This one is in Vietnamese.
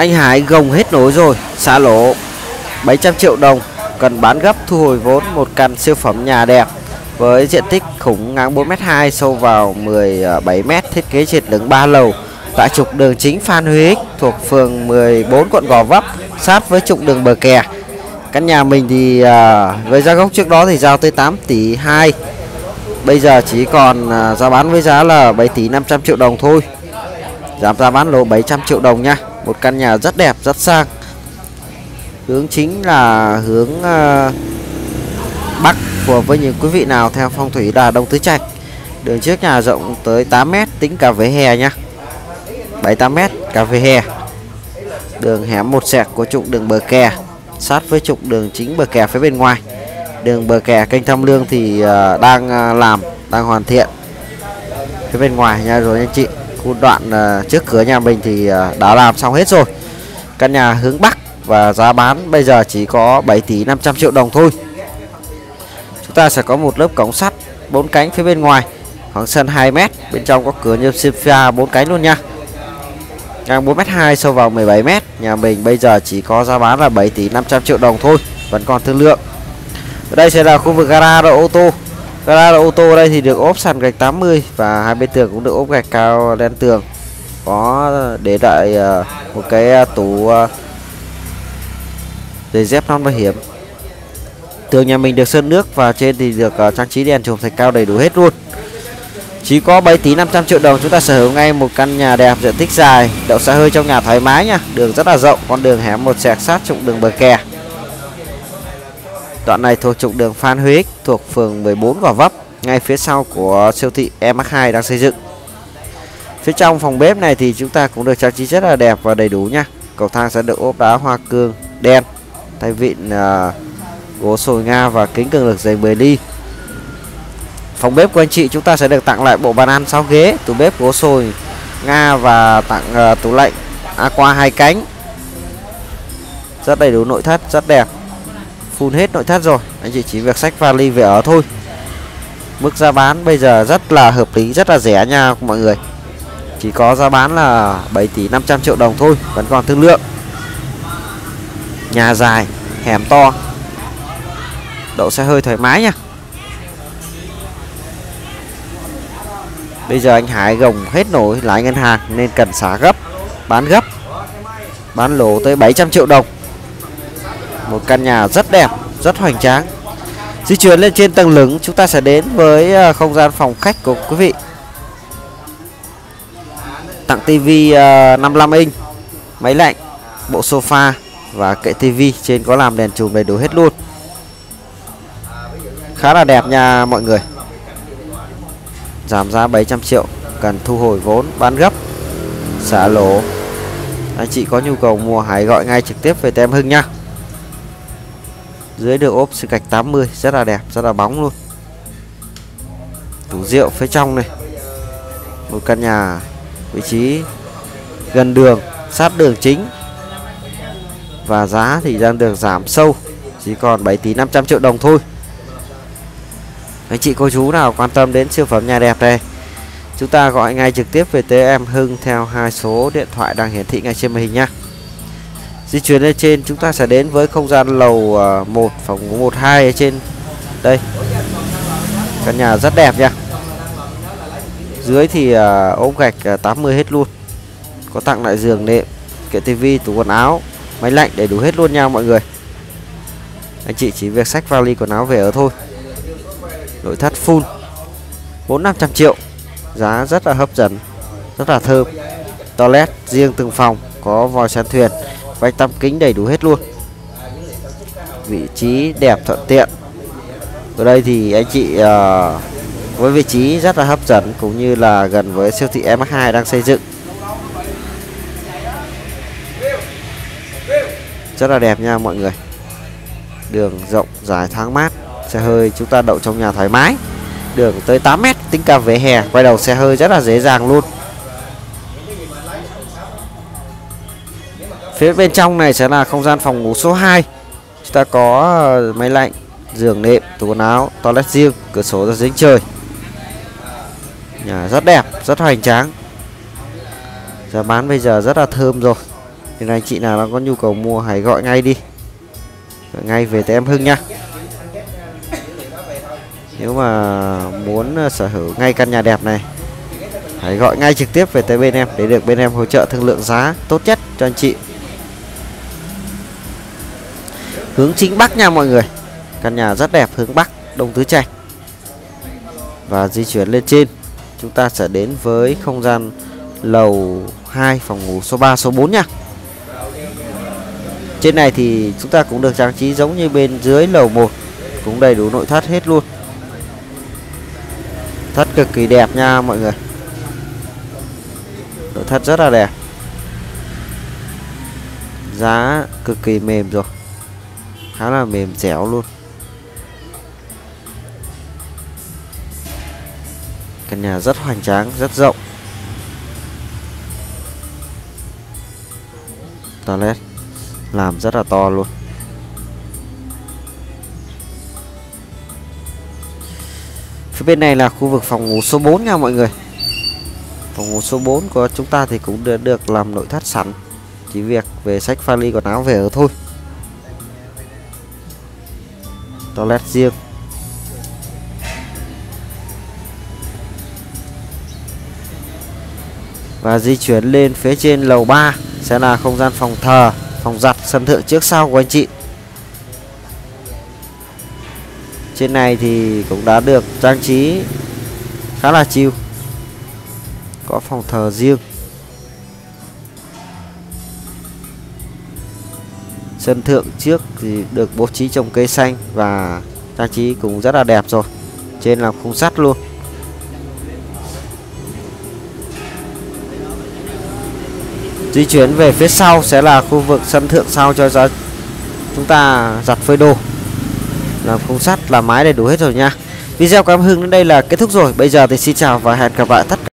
Anh Hải gồng hết nối rồi, xả lỗ 700 triệu đồng, cần bán gấp thu hồi vốn. Một căn siêu phẩm nhà đẹp với diện tích khủng, ngang 4m2, sâu vào 17m, thiết kế trệt đứng 3 lầu tại trục đường chính Phan Huy Ích thuộc phường 14 quận Gò Vấp, sát với trục đường bờ kè. Căn nhà mình thì với giá gốc trước đó thì giao tới 8 tỷ 2, bây giờ chỉ còn giá bán với giá là 7 tỷ 500 triệu đồng thôi, giảm giá bán lỗ 700 triệu đồng nha. Một căn nhà rất đẹp, rất sang, hướng chính là hướng Bắc, phù hợp với những quý vị nào theo phong thủy là Đông Tứ Trạch. Đường trước nhà rộng tới 8m, tính cả vỉa hè nha, 7-8m cả vỉa hè. Đường hẻm một sẹc của trục đường bờ kè, sát với trục đường chính bờ kè phía bên ngoài. Đường bờ kè kênh Tham Lương thì đang hoàn thiện phía bên ngoài nha rồi anh chị. Khu đoạn trước cửa nhà mình thì đã làm xong hết rồi. Căn nhà hướng Bắc và giá bán bây giờ chỉ có 7 tỷ 500 triệu đồng thôi. Chúng ta sẽ có một lớp cổng sắt 4 cánh phía bên ngoài, khoảng sân 2m, bên trong có cửa nhôm Sifia 4 cánh luôn nha. Ngang 4m2, sâu vào 17m. Nhà mình bây giờ chỉ có giá bán là 7 tỷ 500 triệu đồng thôi, vẫn còn thương lượng. Ở đây sẽ là khu vực gara đậu ô tô. Gara đậu ô tô ở đây thì được ốp sàn gạch 80 và hai bên tường cũng được ốp gạch cao lên tường. Có để lại một cái tủ giày dép non bảo hiểm. Tường nhà mình được sơn nước và trên thì được trang trí đèn chùm thạch cao đầy đủ hết luôn. Chỉ có 7 tỷ 500 triệu đồng chúng ta sở hữu ngay một căn nhà đẹp, diện tích dài, đậu xe hơi trong nhà thoải mái nha. Đường rất là rộng, con đường hẻm một sẹc sát trục đường bờ kè. Đoạn này thuộc trục đường Phan Huy Ích, thuộc phường 14 Gò Vấp, ngay phía sau của siêu thị EMAX2 đang xây dựng. Phía trong phòng bếp này thì chúng ta cũng được trang trí rất là đẹp và đầy đủ nha. Cầu thang sẽ được ốp đá hoa cương đen, tay vịn gỗ sồi Nga và kính cường lực dày 10 ly. Phòng bếp của anh chị chúng ta sẽ được tặng lại bộ bàn ăn 6 ghế, tủ bếp gỗ sồi Nga và tặng tủ lạnh Aqua 2 cánh. Rất đầy đủ nội thất, rất đẹp. Full hết nội thất rồi, anh chị chỉ việc xách vali về ở thôi. Mức giá bán bây giờ rất là hợp lý, rất là rẻ nha mọi người. Chỉ có giá bán là 7 tỷ 500 triệu đồng thôi, vẫn còn thương lượng. Nhà dài, hẻm to, đậu xe hơi thoải mái nha. Bây giờ anh Hải gồng hết nổi lãi ngân hàng nên cần xả gấp, bán lỗ tới 700 triệu đồng. Một căn nhà rất đẹp, rất hoành tráng. Di chuyển lên trên tầng lửng, chúng ta sẽ đến với không gian phòng khách của quý vị. Tặng tivi 55 inch, máy lạnh, bộ sofa và kệ tivi, trên có làm đèn chùm đầy đủ hết luôn. Khá là đẹp nha mọi người. Giảm giá 700 triệu, cần thu hồi vốn, bán gấp, xả lỗ. Anh chị có nhu cầu mua Hải gọi ngay trực tiếp về tem Hưng nha. Dưới được ốp xi gạch 80, rất là đẹp, rất là bóng luôn. Tủ rượu phía trong này. Một căn nhà vị trí gần đường, sát đường chính. Và giá thì đang được giảm sâu, chỉ còn 7 tỷ 500 triệu đồng thôi. Anh chị cô chú nào quan tâm đến siêu phẩm nhà đẹp này, chúng ta gọi ngay trực tiếp về tới em Hưng theo hai số điện thoại đang hiển thị ngay trên màn hình nha. Di chuyển lên trên chúng ta sẽ đến với không gian lầu 1, phòng 12 ở trên đây. Căn nhà rất đẹp nha. Dưới thì ốp gạch 80 hết luôn. Có tặng lại giường nệm, kệ tivi, tủ quần áo, máy lạnh đầy đủ hết luôn nha mọi người. Anh chị chỉ việc xách vali quần áo về ở thôi. Nội thất full 400-500 triệu. Giá rất là hấp dẫn, rất là thơm. Toilet riêng từng phòng, có vòi sàn thuyền, vách tăm kính đầy đủ hết luôn. Vị trí đẹp thuận tiện. Ở đây thì anh chị với vị trí rất là hấp dẫn, cũng như là gần với siêu thị EMAX2 đang xây dựng. Rất là đẹp nha mọi người. Đường rộng, dài, thoáng mát. Xe hơi chúng ta đậu trong nhà thoải mái. Đường tới 8m, tính cả vỉa hè, quay đầu xe hơi rất là dễ dàng luôn. Phía bên trong này sẽ là không gian phòng ngủ số 2. Chúng ta có máy lạnh, giường nệm, tủ quần áo, toilet riêng, cửa sổ ra giếng trời. Nhà rất đẹp, rất hoành tráng. Giá bán bây giờ rất là thơm rồi. Nên anh chị nào đang có nhu cầu mua hãy gọi ngay đi, gọi ngay về tới em Hưng nha. Nếu mà muốn sở hữu ngay căn nhà đẹp này, hãy gọi ngay trực tiếp về tới bên em để được bên em hỗ trợ thương lượng giá tốt nhất cho anh chị. Hướng chính Bắc nha mọi người. Căn nhà rất đẹp, hướng Bắc, Đông Tứ Trạch. Và di chuyển lên trên, chúng ta sẽ đến với không gian lầu 2, phòng ngủ số 3, số 4 nha. Trên này thì chúng ta cũng được trang trí giống như bên dưới lầu 1, cũng đầy đủ nội thất hết luôn. Thất cực kỳ đẹp nha mọi người. Nội thất rất là đẹp. Giá cực kỳ mềm rồi, khá là mềm dẻo luôn. Căn nhà rất hoành tráng, rất rộng. Toilet làm rất là to luôn. Phía bên này là khu vực phòng ngủ số 4 nha mọi người. Phòng ngủ số 4 của chúng ta thì cũng được làm nội thất sẵn, chỉ việc về xách vali quần áo về ở thôi. Toilet riêng. Và di chuyển lên phía trên lầu 3 sẽ là không gian phòng thờ, phòng giặt, sân thượng trước sau của anh chị. Trên này thì cũng đã được trang trí khá là chill. Có phòng thờ riêng. Sân thượng trước thì được bố trí trồng cây xanh và trang trí cũng rất là đẹp rồi. Trên là khung sắt luôn. Di chuyển về phía sau sẽ là khu vực sân thượng sau cho chúng ta giặt phơi đồ. Làm khung sắt, làm mái đầy đủ hết rồi nha. Video của em Hưng đến đây là kết thúc rồi. Bây giờ thì xin chào và hẹn gặp lại tất cả